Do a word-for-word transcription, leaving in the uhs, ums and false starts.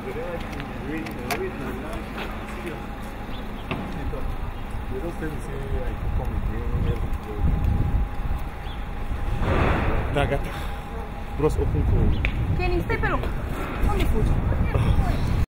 Da, gata. Vreau să o pun cu... Kenny, stai pe loc. Unde fugi?